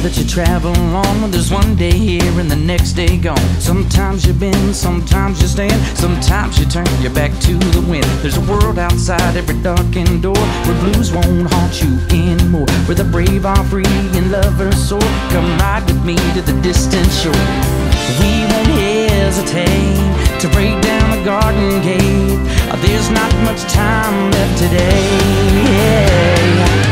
that you travel on. There's one day here and the next day gone. Sometimes you bend, sometimes you stand, sometimes you turn your back to the wind. There's a world outside every darkened door, where blues won't haunt you anymore, where the brave are free and lovers soar. Come ride with me to the distant shore. We won't hesitate to break down the garden gate. There's not much time left today.